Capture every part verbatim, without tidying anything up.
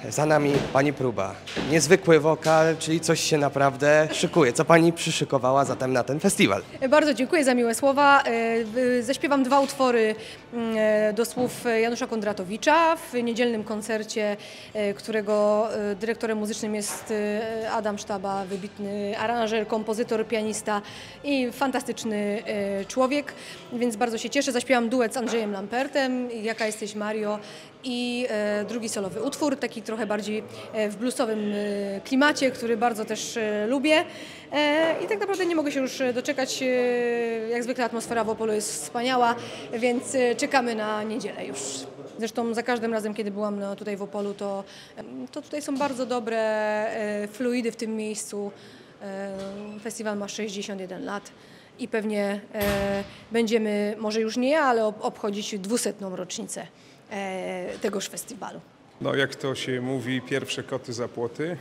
Za nami Pani próba. Niezwykły wokal, czyli coś się naprawdę szykuje. Co Pani przyszykowała zatem na ten festiwal? Bardzo dziękuję za miłe słowa. Zaśpiewam dwa utwory do słów Janusza Kondratowicza w niedzielnym koncercie, którego dyrektorem muzycznym jest Adam Sztaba, wybitny aranżer, kompozytor, pianista i fantastyczny człowiek, więc bardzo się cieszę. Zaśpiewam duet z Andrzejem Lampertem, Jaka jesteś Mario, i drugi solowy utwór, taki trochę bardziej w bluesowym klimacie, który bardzo też lubię. I tak naprawdę nie mogę się już doczekać. Jak zwykle atmosfera w Opolu jest wspaniała, więc czekamy na niedzielę już. Zresztą za każdym razem, kiedy byłam no, tutaj w Opolu, to, to tutaj są bardzo dobre fluidy w tym miejscu. Festiwal ma sześćdziesiąt jeden lat i pewnie będziemy, może już nie ja, ale obchodzić dwusetną rocznicę tegoż festiwalu. No jak to się mówi, pierwsze koty za płoty.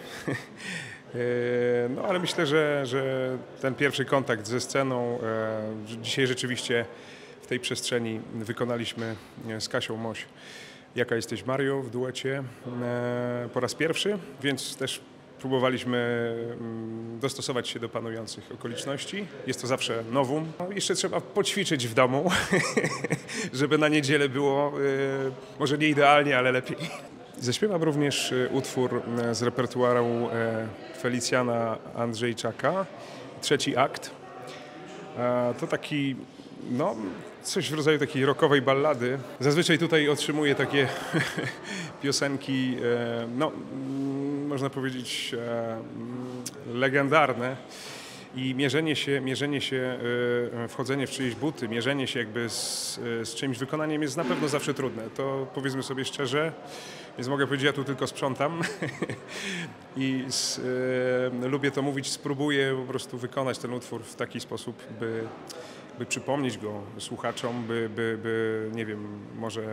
No ale myślę, że, że ten pierwszy kontakt ze sceną dzisiaj rzeczywiście w tej przestrzeni wykonaliśmy z Kasią Moś Jaka jesteś Mario w duecie po raz pierwszy, więc też próbowaliśmy dostosować się do panujących okoliczności. Jest to zawsze nowum. No, jeszcze trzeba poćwiczyć w domu, żeby na niedzielę było może nie idealnie, ale lepiej. Zaśpiewam również utwór z repertuaru Felicjana Andrzejczaka, Trzeci akt. To taki, no, coś w rodzaju takiej rockowej ballady. Zazwyczaj tutaj otrzymuję takie piosenki, no, można powiedzieć, legendarne. I mierzenie się, mierzenie się, wchodzenie w czyjeś buty, mierzenie się jakby z, z czymś wykonaniem jest na pewno zawsze trudne. To powiedzmy sobie szczerze, więc mogę powiedzieć, ja tu tylko sprzątam i z, e, lubię to mówić, spróbuję po prostu wykonać ten utwór w taki sposób, by, by przypomnieć go słuchaczom, by, by, by nie wiem, może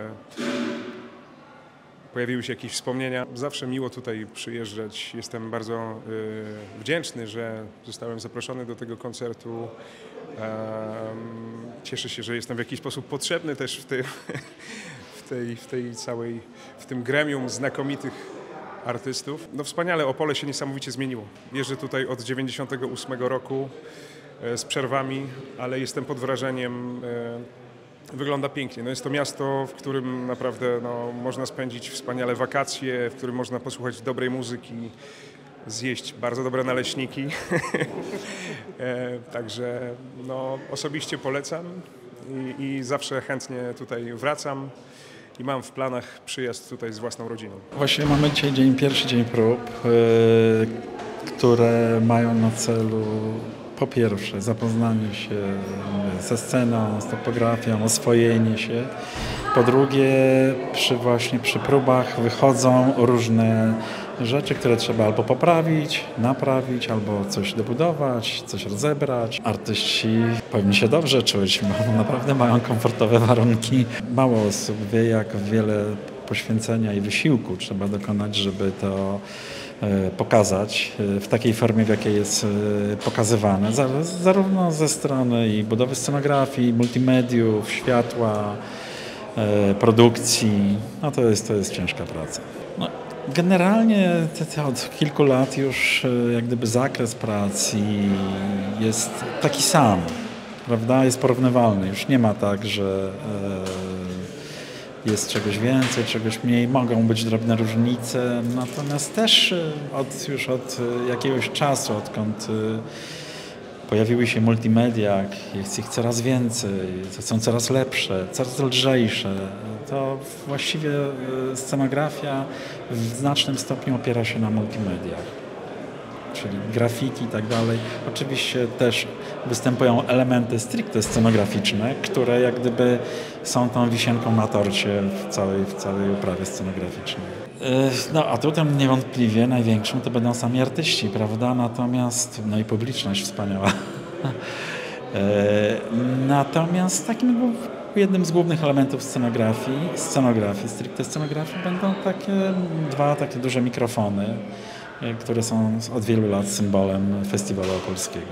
pojawiły się jakieś wspomnienia. Zawsze miło tutaj przyjeżdżać. Jestem bardzo y, wdzięczny, że zostałem zaproszony do tego koncertu. Um, cieszę się, że jestem w jakiś sposób potrzebny też w, tym, w, tej, w tej całej, w tym gremium znakomitych artystów. No wspaniale, Opole się niesamowicie zmieniło. Jeżdżę tutaj od dziewięćdziesiątego ósmego roku y, z przerwami, ale jestem pod wrażeniem y, Wygląda pięknie. No jest to miasto, w którym naprawdę no, można spędzić wspaniale wakacje, w którym można posłuchać dobrej muzyki, zjeść bardzo dobre naleśniki. e, także no, osobiście polecam i, i zawsze chętnie tutaj wracam i mam w planach przyjazd tutaj z własną rodziną. Właśnie mamy dzisiaj dzień, pierwszy dzień prób, yy, które mają na celu po pierwsze zapoznanie się ze sceną, z topografią, oswojenie się. Po drugie, przy właśnie przy próbach wychodzą różne rzeczy, które trzeba albo poprawić, naprawić, albo coś dobudować, coś rozebrać. Artyści powinni się dobrze czuć, bo naprawdę mają komfortowe warunki. Mało osób wie, jak wiele poświęcenia i wysiłku trzeba dokonać, żeby to pokazać w takiej formie, w jakiej jest pokazywane, zarówno ze strony i budowy scenografii, multimediów, światła, produkcji. No to jest, to jest ciężka praca. No, generalnie od kilku lat już jak gdyby zakres pracy jest taki sam, prawda? Jest porównywalny. Już nie ma tak, że jest czegoś więcej, czegoś mniej, mogą być drobne różnice, natomiast też od, już od jakiegoś czasu, odkąd pojawiły się multimedia, jest ich coraz więcej, są coraz lepsze, coraz lżejsze, to właściwie scenografia w znacznym stopniu opiera się na multimediach, czyli grafiki i tak dalej. Oczywiście też występują elementy stricte scenograficzne, które jak gdyby są tą wisienką na torcie w całej, w całej uprawie scenograficznej. No a atutem niewątpliwie największym to będą sami artyści, prawda? Natomiast, no i publiczność wspaniała. Natomiast takim jednym z głównych elementów scenografii, scenografii, stricte scenografii będą takie dwa takie duże mikrofony, które są od wielu lat symbolem festiwalu opolskiego.